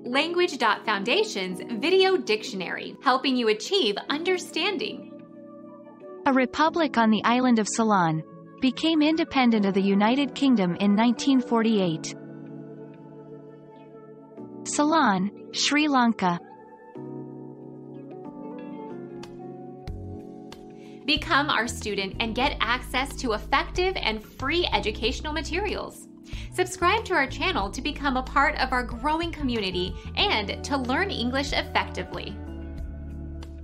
Language.Foundation's Video Dictionary, helping you achieve understanding. A republic on the island of Ceylon. Became independent of the United Kingdom in 1948. Ceylon, Sri Lanka. Become our student and get access to effective and free educational materials. Subscribe to our channel to become a part of our growing community and to learn English effectively.